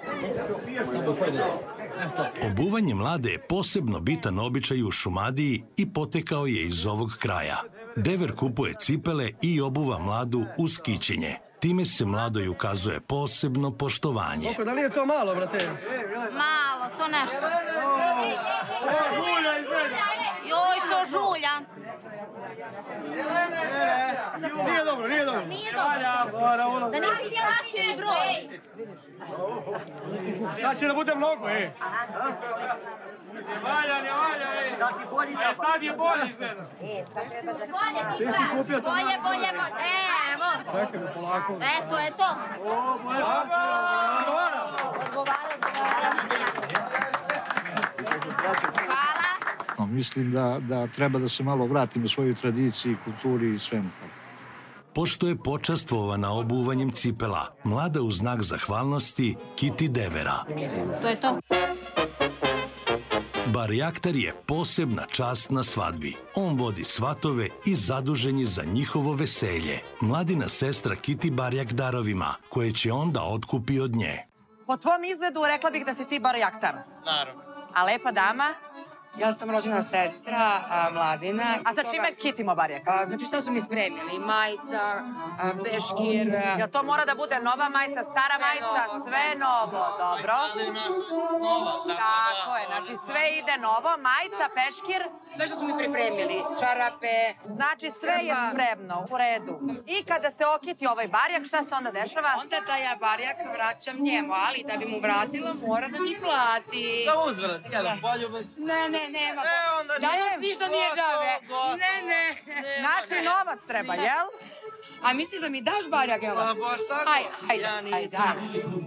Obuvanje mlade je posebno bitan običaj u Šumadiji i potekao je iz ovog kraja. Dever kupuje cipele i obuva mladu uz kićenje. Time se mladoj ukazuje posebno poštovanje. Oko, da li je to malo, brate? Malo, to nešto. Joj, što žulja. Nije dobro, nije dobro. Nije dobro. Da nisi htjela naši broj. Sad će da bude mnogo, ej. Ne valja, ne valja, ej. E, sad je bolje izgleda. Bolje, bolje, bolje, bolje. Evo. Čekaj me polako. Eto, eto. No, mislim da, da treba da se malo vratimo svojoj tradiciji, kulturi i svemu tako. Pošto je počastvovana obuvanjem cipela, mlada u znak zahvalnosti kiti devera. To je to. Barjaktar je posebna čast na svadbi. On vodi svatove i zadužen je za njihovo veselje. Mladina sestra kiti barjak darovima, koje će onda otkupi od nje. Po tvom izgledu rekla bih da si ti barjaktar. Naravno. A lepa dama? Ja sam rođena sestra, a, Mladina. A za čime kitimo barjak? A, znači što su mi spremili? Majica, a, peškir. Ja to mora da bude nova majica, stara Sve majica, novo, sve sve novo, dobro? Nova, Tako je, znači sve ide novo, majica, peškir. Sve što su mi pripremili, čarape. Znači sve je spremno, u redu. I kada se okiti ovaj barjak, šta se onda dešava? Onda taj ja barjak vraćam njemu, ali da bi mu vratila mora da mi plati. Za uzvrat, jedan poljubac. Ne, ne, nema. E, onda Danas nije. ništa nije džabe. Ne, ne. Znači novac treba, jel? A misliš da mi daš barjak, evo? Pa baš tako. Aj, ajde, Ja ajde. nisam.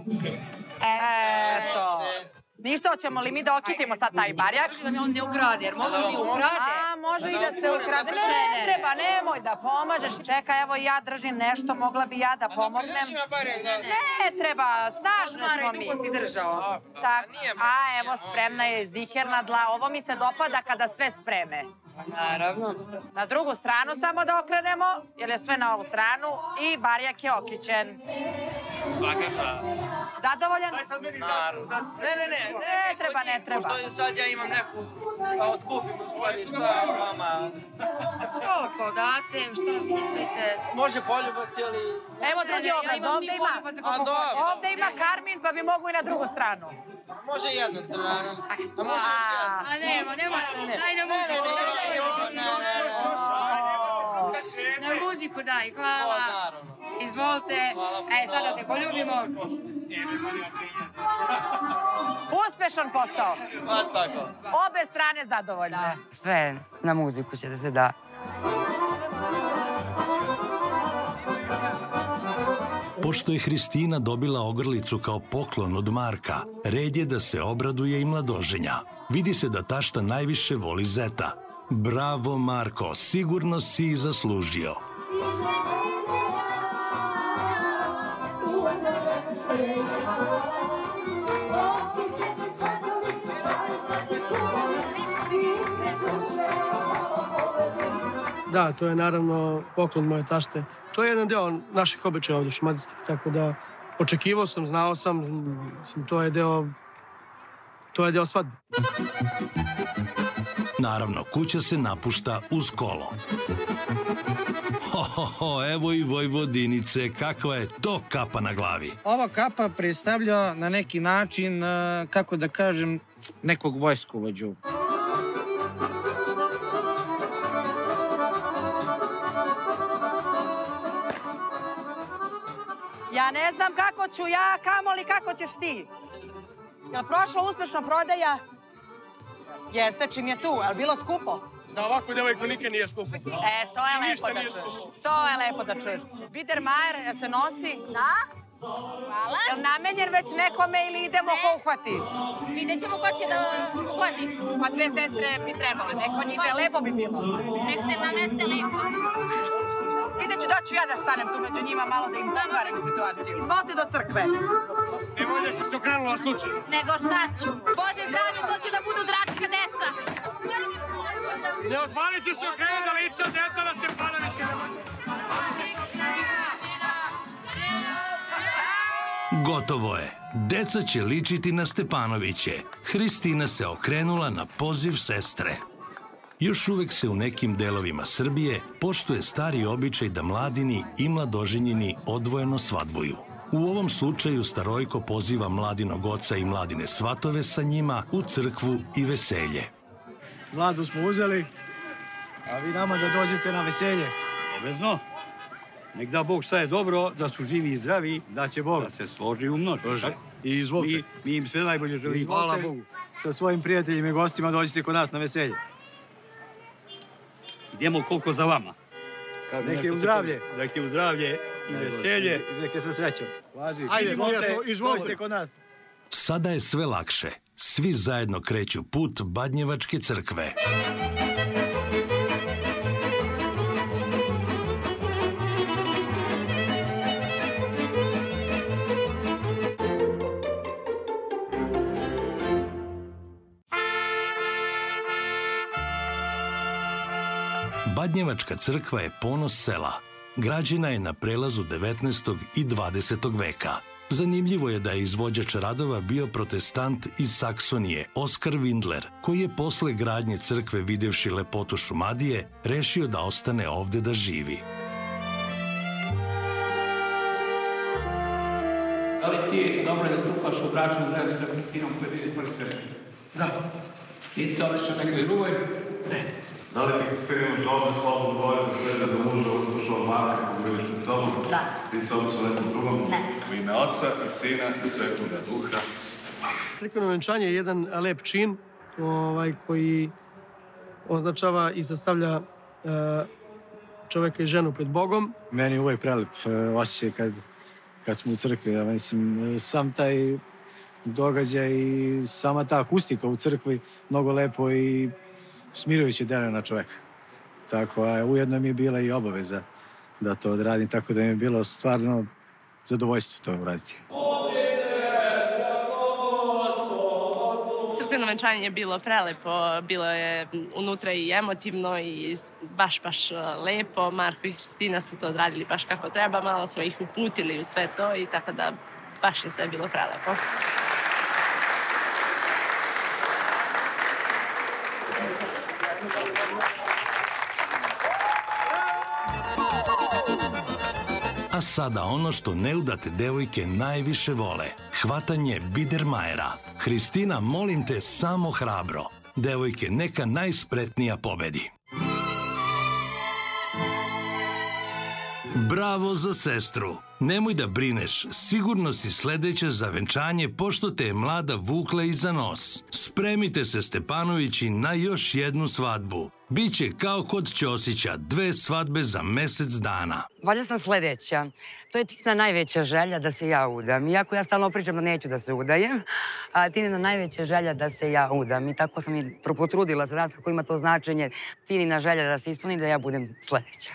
Eto. Ništa, hoćemo li mi da okitimo sad taj barjak? Da mi on ne ukrade, jer može da mi ukrade. A, može i da se ukrade. Ne, treba, nemoj da pomažeš. Čekaj, evo ja držim nešto, mogla bi ja da pomognem. Ne, treba, snažno smo mi. Dugo si držao. Tako, a evo spremna je ziherna dla. Ovo mi se dopada kada sve spreme. Naravno. Na drugu stranu samo da okrenemo, jer je sve na ovu stranu i barjak je okićen. Svaka čast. Zadovoljan? Daj sad meni zastavu. Ne, ne, ne. Ne treba, ne treba. Pošto sad ja imam neku, pa otkupim u stvari šta vama. Koliko date, šta mislite? Može poljubac ili... Evo drugi obraz, ovde ima. A dobro. Ovde ima karmin, pa bi mogu i na drugu stranu. Može jedna crvena. A može još jedna. A nema, nema. Daj na muziku. Na muziku. muziku daj, hvala. Izvolite. E, sada se poljubimo. Uspešan posao. Baš tako. Obe strane zadovoljne. Sve na muziku će da se da. Pošto je Hristina dobila ogrlicu kao poklon od Marka, red je da se obraduje i mladoženja. Vidi se da tašta najviše voli zeta. Bravo, Marko, sigurno si i zaslužio. Da, to je naravno poklon moje tašte. To je jedan deo naših običaja ovdje šumadijskih, tako da očekivao sam, znao sam, mislim, to je deo, to je deo svadbe. Naravno, kuća se napušta uz kolo. Ho, ho, ho, evo i Vojvodinice, kakva je to kapa na glavi. Ova kapa predstavlja na neki način, kako da kažem, nekog vojskovođu. Ja ne znam kako ću ja, kamoli kako ćeš ti. Jel prošla uspešna prodaja? Jeste, čim je tu, ali bilo skupo? Za ovakvu devojku nikad nije skupo. E, to je lepo da čuješ. To je lepo da čuješ. Biedermajer, jel se nosi? Da. Hvala. Jel namenjen već nekome ili idemo ko uhvati? Vidjet ćemo ko će da uhvati. Pa dve sestre bi trebale, neko njih je lepo bi bilo. Nek se nameste lepo. Vidjet ću da ću ja da stanem tu među njima malo da im pokvarim situaciju. Izvolite do crkve. Nemoj da si se okrenula slučaju. Nego šta ću? Bože zdravlje, to će da budu dračka deca. Ne odvalit će se okrenuti da liče od deca na Stepanovića. Gotovo je. Deca će ličiti na Stepanoviće. Hristina se okrenula na poziv sestre. Još uvek se u nekim delovima Srbije poštuje stari običaj da mladini i mladoženjeni odvojeno svadbuju. U ovom slučaju Starojko poziva mladinog oca i mladine svatove sa njima u crkvu i veselje. Mladu smo uzeli, a vi nama da dođete na veselje. Obavezno. Nek da Bog šta je dobro, da su živi i zdravi, da će Bog da se složi u množi. I izvolite. Mi, mi im sve najbolje želimo. Hvala Bogu. Sa svojim prijateljima i gostima dođite kod nas na veselje. Idemo koliko za vama. Neke u zdravlje. Neke u zdravlje i veselje. Neke sa srećom. Važi. Ajde, izvolite, izvolite kod nas. Sada je sve lakše. Svi zajedno kreću put Badnjevačke crkve. Badnjevačka crkva je ponos sela. Građena je na prelazu devetnaestog i dvadesetog veka. Zanimljivo je da je izvođač radova bio protestant iz Saksonije, Oskar Windler, koji je posle gradnje crkve videvši lepotu Šumadije, rešio da ostane ovde da živi. Da li ti dobro nastupaš u bračnom zajedno sa Hristinom koji vidi tvoj sreću? Da. Ti se obično nekoj drugoj? Ne. Da li ti Hristina dobro slobodno govori da sve da muža uslušao Marka kako vidiš pred sobom? Da. Ti se obično nekom drugom? Ne. U ime Oca i Sina i Svetoga Duha. Crkveno venčanje je jedan lep čin ovaj, koji označava i sastavlja uh, čoveka i ženu pred Bogom. Meni je uvijek prelep osjećaj kad, kad smo u crkvi. Ja mislim, sam taj događaj i sama ta akustika u crkvi mnogo lepo i smirujuće deluje na čoveka. Tako, a ujedno mi je bila i obaveza da to odradim, tako da mi je bilo stvarno zadovoljstvo to uraditi. Crkveno venčanje je bilo prelepo, bilo je unutra i emotivno i baš, baš lepo. Marko i Hristina su to odradili baš kako treba, malo smo ih uputili u sve to i tako da baš je sve bilo prelepo. A sada ono što neudate devojke najviše vole. Hvatanje Biedermajera. Hristina, molim te, samo hrabro. Devojke, neka najspretnija pobedi. Bravo za sestru! Nemoj da brineš, sigurno si sledeća za venčanje pošto te je mlada vukla iza nos. Spremite se, Stepanovići, na još jednu svadbu. Biće kao kod Ćosića, dve svadbe za mesec dana. Valjda sam sledeća. To je Tina najveća želja da se ja udam. Iako ja stalno pričam da neću da se udajem, a Tinina najveća želja da se ja udam. I tako sam i potrudila za nas kako ima to značenje. Tinina želja da se ispuni da ja budem sledeća.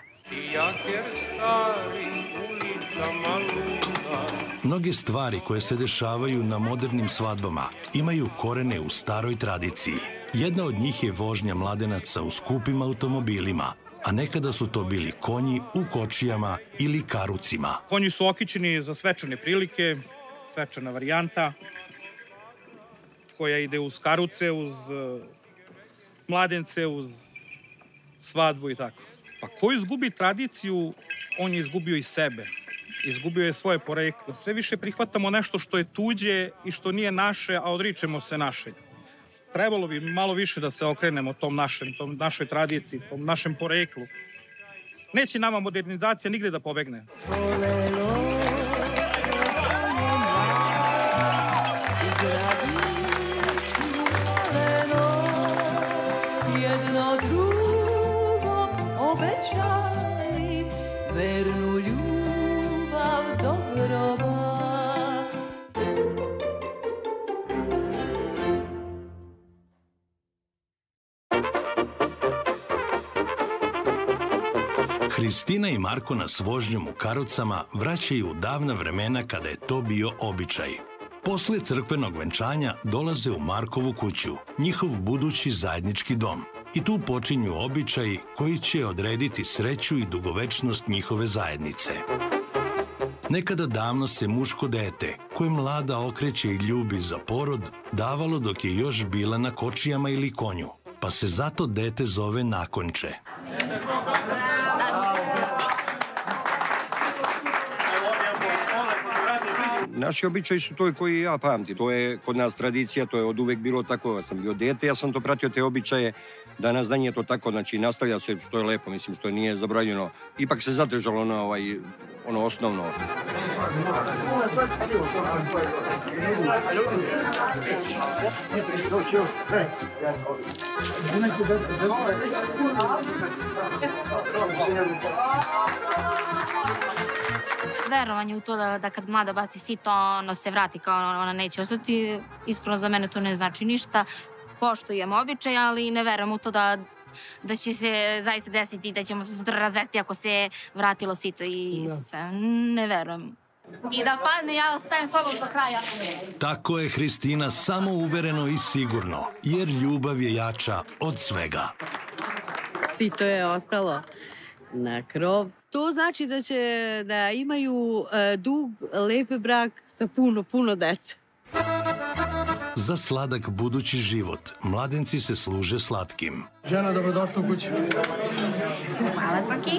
Mnoge stvari koje se dešavaju na modernim svadbama imaju korene u staroj tradiciji. Jedna od njih je vožnja mladenaca u skupim automobilima, a nekada su to bili konji u kočijama ili karucima. Konji su okićeni za svečane prilike, svečana varijanta koja ide uz karuce, uz mladence, uz svadbu i tako. Pa ko izgubi tradiciju, on je izgubio i sebe. Izgubio je svoje poreklo. Sve više prihvatamo nešto što je tuđe i što nije naše, a odričemo se naše. Trebalo bi malo više da se okrenemo tom našem, tom našoj tradiciji, tom našem poreklu. Neće nama modernizacija nigde da pobegne. Jedno drugo obećali, vernu ljubav do groba. Hristina i Marko nas vožnjom u karucama vraćaju u davna vremena kada je to bio običaj. Posle crkvenog venčanja dolaze u Markovu kuću, njihov budući zajednički dom. I tu počinju običaji koji će odrediti sreću i dugovečnost njihove zajednice. Nekada davno se muško dete, koje mlada okreće i ljubi za porod, davalo dok je još bila na kočijama ili konju, pa se zato dete zove nakonče. Naši običaji su to koji ja pamtim. To je kod nas tradicija, to je od uvek bilo tako. Ja sam bio dete, ja sam to pratio te običaje. Danas da nije to tako, znači nastavlja se što je lepo, mislim, što nije zabranjeno. Ipak se zadržalo ono, ovaj, ono osnovno. Verovanje u to da, da kad mlada baci sito, ono se vrati kao ona, ona neće ostati. Iskreno za mene to ne znači ništa. Poštujem običaj, ali ne verujem u to da, da će se zaista desiti da ćemo se sutra razvesti ako se vratilo sito i sve. Ne verujem. I da padne, ja ostajem slobodno do kraja. Tako je Hristina samo uvereno i sigurno, jer ljubav je jača od svega. Sito je ostalo na krov. To znači da će da imaju e, dug, lep brak sa puno, puno dece. Za sladak budući život, mladenci se služe slatkim. Žena, dobrodošla u kuću. Hvala, Coki.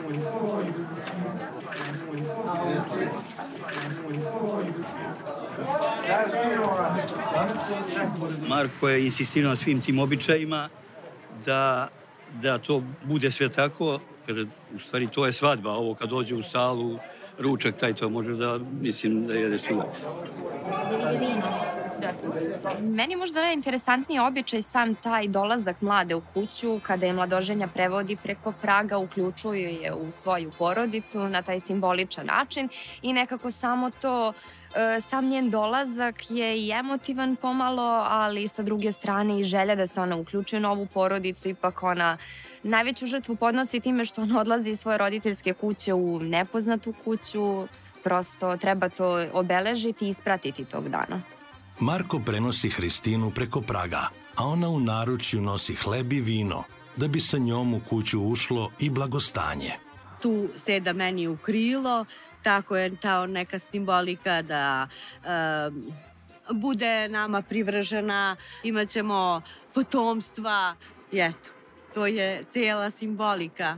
Marko je insistirao na svim tim običajima da, da to bude sve tako, jer u stvari to je svadba. Ovo kad dođe u salu, ručak, taj to može da, mislim, da jede svuda. Da vide vino. Meni je možda najinteresantniji običaj sam taj dolazak mlade u kuću, kada je mladoženja prevodi preko praga, uključuju je u svoju porodicu na taj simboličan način i nekako samo to, sam njen dolazak je i emotivan pomalo, ali sa druge strane i želja da se ona uključuje u novu porodicu, ipak ona najveću žrtvu podnosi time što ona odlazi iz svoje roditeljske kuće u nepoznatu kuću, prosto treba to obeležiti i ispratiti tog dana. Marko prenosi Hristinu preko praga, a ona u naručju nosi hleb i vino, da bi sa njom u kuću ušlo i blagostanje. Tu seda meni u krilo, tako je ta neka simbolika da e, bude nama privržena, imat ćemo potomstva i eto, to je cijela simbolika.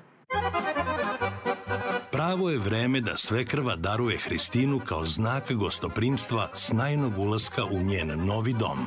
Pravo je vreme da svekrva daruje Hristinu kao znak gostoprimstva snajnog ulaska u njen novi dom.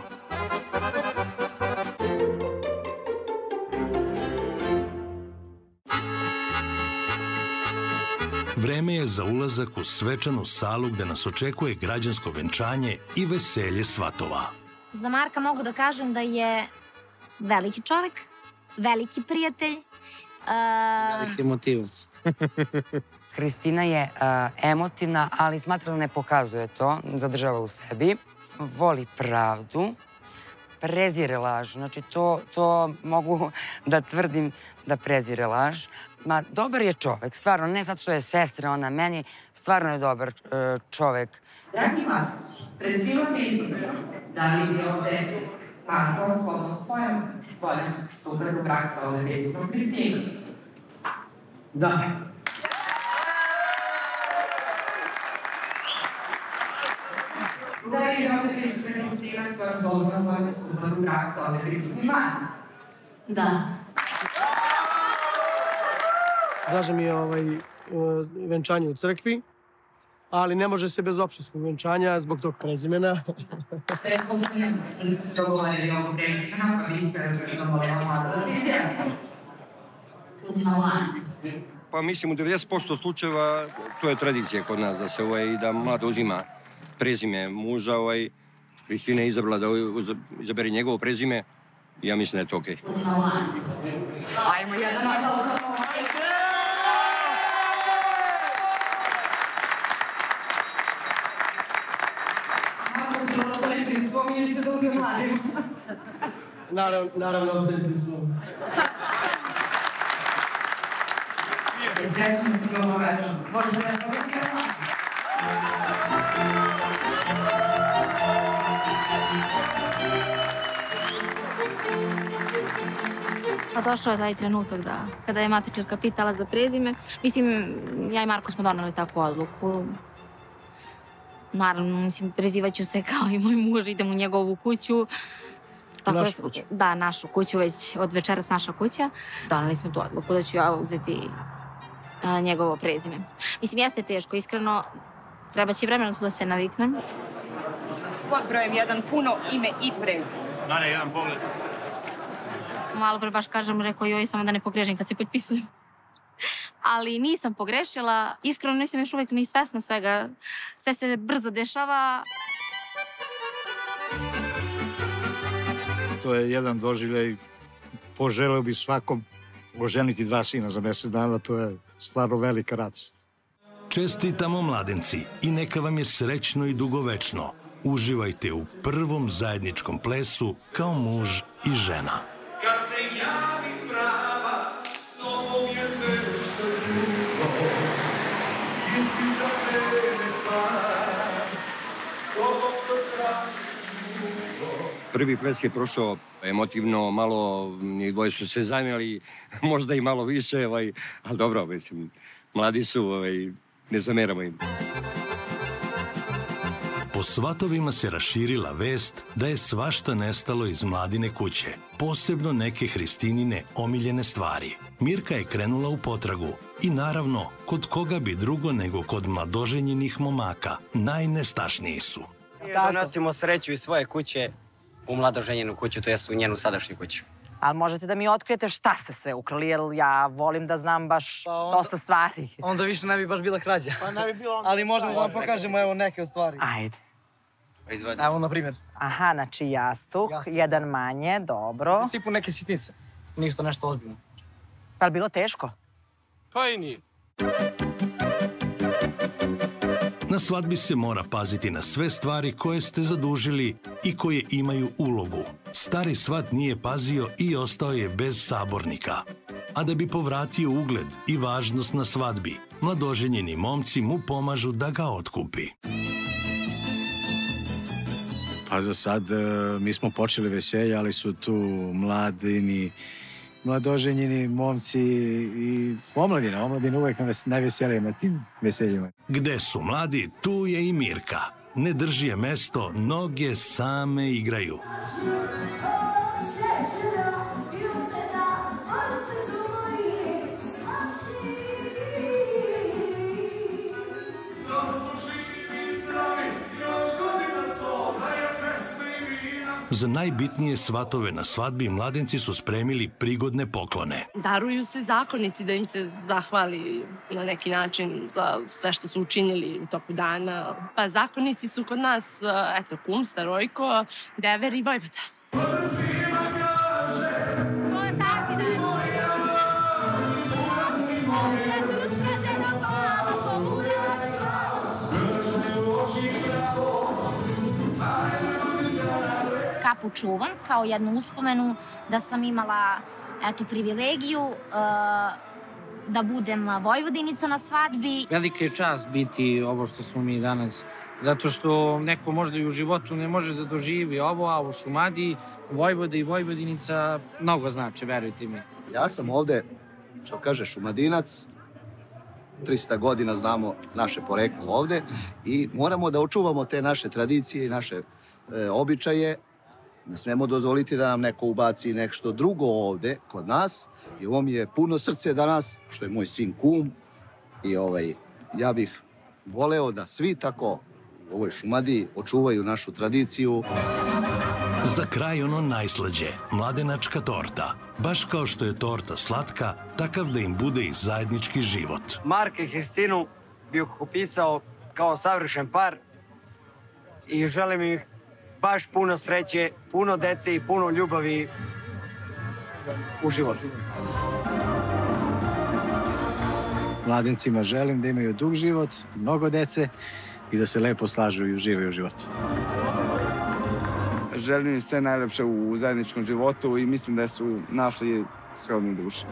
Vreme je za ulazak u svečanu salu gde nas očekuje građansko venčanje i veselje svatova. Za Marka mogu da kažem da je veliki čovek, veliki prijatelj. Veliki emotivac. Hristina je emotivna, ali smatra da ne pokazuje to, zadržava u sebi. Voli pravdu, prezire laž. Znači, to mogu da tvrdim da prezire laž. Ma, dobar je čovek, stvarno, ne zato što je sestra, ona meni, stvarno je dobar čovek. Dragi matici, pred silom je izubrano, da li bi ovde Marko shodno svojom voljom stupio u brak sa ovde vjesnom Hristinom? Da. Da li bi ovde vjesnom Hristina svojom zoludnom voljom stupio u brak sa ovde vjesnom Markom? Da. Draže mi je venčanje u crkvi, ali ne može se bez opštinskog venčanja zbog tog prezimena. Pretpostavljam da ste se ogovorili ovo prezimena, pa bih zamolila malo da se izjasnite. Uzima Lan. Pa mislim u devedeset posto slučajeva to je tradicija kod nas, da se da mlada uzima prezime muža. Hristina je izabrala da izabere njegovo prezime i ja mislim da je to okej. Uzima Lan. Ajmo jedan aplauz za ovo. Naravno, ostajem pri svom. Srećno ti ovo večer. Možeš da je povijekala? Pa došao je taj trenutak da, kada je matičarka pitala za prezime, mislim, ja i Marko smo doneli takvu odluku. Naravno, mislim, prezivaću se kao i moj muž, idem u njegovu kuću. Našu kuću? Da, našu kuću, već od večeras naša kuća. Doneli smo tu odluku da ću ja uzeti njegovo prezime. Mislim, jeste teško, iskreno, treba će vremena da se naviknem. Pod brojem jedan, puno ime i prezime. Na ne, jedan pogled. Malo pre baš kažem, rekao joj, samo da ne pogrežim kad se potpisujem. Ali nisam pogrešila, iskreno nisam još uvijek ni svesna svega. Sve se brzo dešava. To je jedan doživljaj. Poželeo bi svakom oženiti dva sina za mesec dana, to je stvarno velika radost. Čestitamo mladenci i neka vam je srećno i dugovečno. Uživajte u prvom zajedničkom plesu kao muž i žena. Kad se javi prava, s tobom je nešto drugo. Jesi za mene par, s tobom to traži drugo. Prvi ples je prošao emotivno, malo, njih dvoje su se zanjeli, možda i malo više, ali dobro, mislim, mladi su, ne zameramo im. Po svatovima se raširila vest da je svašta nestalo iz mladine kuće, posebno neke Hristinine omiljene stvari. Mirka je krenula u potragu i naravno, kod koga bi drugo nego kod mladoženjenih momaka, najnestašniji su. Donosimo sreću iz svoje kuće u mladoženjenu kuću, to jest u njenu sadašnju kuću. Ali možete da mi otkrijete šta ste sve ukrali, jer ja volim da znam baš dosta stvari. Onda više ne bi baš bila krađa. Pa ne bi bilo... Ali možemo da vam pokažemo evo neke od stvari. Ajde. Evo, na primjer. Aha, znači jastuk, jedan manje, dobro. U principu neke sitnice. Ništa nešto ozbiljno. Pa je li bilo teško? Pa i nije. Na svadbi se mora paziti na sve stvari koje ste zadužili i koje imaju ulogu. Stari svat nije pazio i ostao je bez sabornika. A da bi povratio ugled i važnost na svadbi, mladoženjeni momci mu pomažu da ga otkupi. Pa za sad mi smo počeli veselje, ali su tu mladini, mladoženjeni momci i omladina. Omladina uvek najveselije na tim veseljima. Gde su mladi, tu je i Mirka. Ne drži je mesto, noge same igraju. Za najbitnije svatove na svadbi mladenci su spremili prigodne poklone. Daruju se zakonici da im se zahvali na neki način za sve što su učinili u toku dana. Pa zakonici su kod nas, eto, kum, starojko, dever i vojvoda. Kapu čuvam kao jednu uspomenu da sam imala eto, privilegiju uh, da budem vojvodinica na svadbi. Velika je čast biti ovo što smo mi danas, zato što neko možda i u životu ne može da doživi ovo, a u Šumadiji vojvoda i vojvodinica mnogo znači, verujte mi. Ja sam ovde, što kaže Šumadinac, trista godina znamo naše poreklo ovde i moramo da očuvamo te naše tradicije i naše e, običaje. Ne smemo dozvoliti da nam neko ubaci nešto drugo ovde kod nas i ovo mi je puno srce danas, što je moj sin kum i ovaj, ja bih voleo da svi tako u ovoj Šumadiji očuvaju našu tradiciju. Za kraj ono najslađe, mladenačka torta. Baš kao što je torta slatka, takav da im bude i zajednički život. Marka i Hristinu bih opisao kao savršen par i želim ih baš puno sreće, puno dece i puno ljubavi u životu. Mladencima želim da imaju dug život, mnogo dece i da se lepo slažu i uživaju u životu. Želim im sve najlepše u zajedničkom životu i mislim da su našli srodne duše.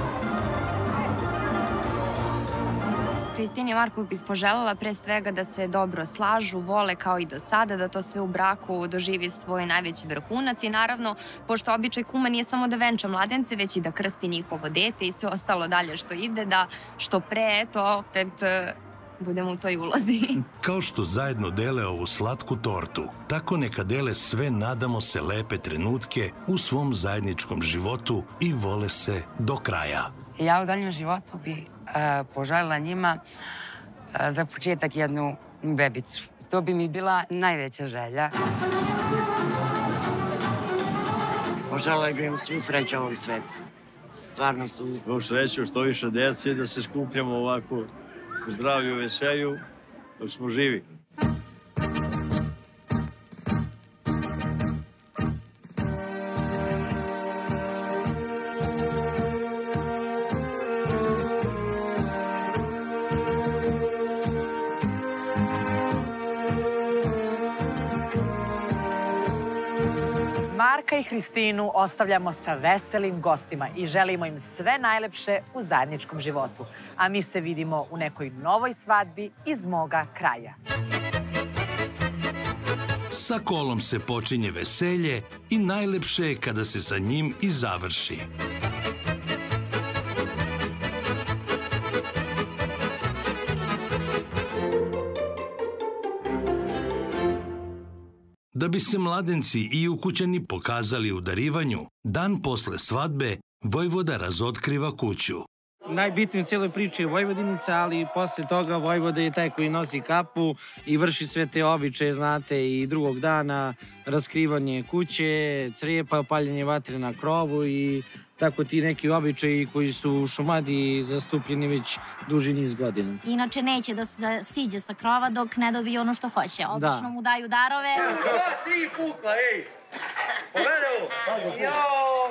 Hristini i Marku bih poželjela pre svega da se dobro slažu, vole kao i do sada, da to sve u braku doživi svoj najveći vrhunac i naravno, pošto običaj kuma nije samo da venča mladence, već i da krsti njihovo dete i sve ostalo dalje što ide, da što pre, eto, opet budemo u toj ulozi. Kao što zajedno dele ovu slatku tortu, tako neka dele sve, nadamo se, lepe trenutke u svom zajedničkom životu i vole se do kraja. Ja u daljem životu bi poželjela njima za početak jednu bebicu. To bi mi bila najveća želja. Poželjela bi im svu sreću ovog sveta. Stvarno su... Svu sreću, što više djece, da se skupljamo ovako u zdravlju, veselju, dok smo živi. Marka i Hristinu ostavljamo sa veselim gostima i želimo im sve najlepše u zajedničkom životu. A mi se vidimo u nekoj novoj svadbi iz moga kraja. Sa kolom se počinje veselje i najlepše je kada se sa njim i završi. Da bi se mladenci i ukućani pokazali u darivanju, dan posle svadbe vojvoda razotkriva kuću. Najbitnije u cijeloj priči je vojvodinica, ali posle toga vojvoda je taj koji nosi kapu i vrši sve te običaje, znate, i drugog dana raskrivanje kuće, crijepa, paljenje vatre na krovu i tako ti neki običaji koji su u Šumadiji zastupljeni već duži niz godina. Inače neće da se siđe sa krova dok ne dobije ono što hoće. Obično mu daju darove. Tri pukla, ej! Pogledaj ovo! Joj!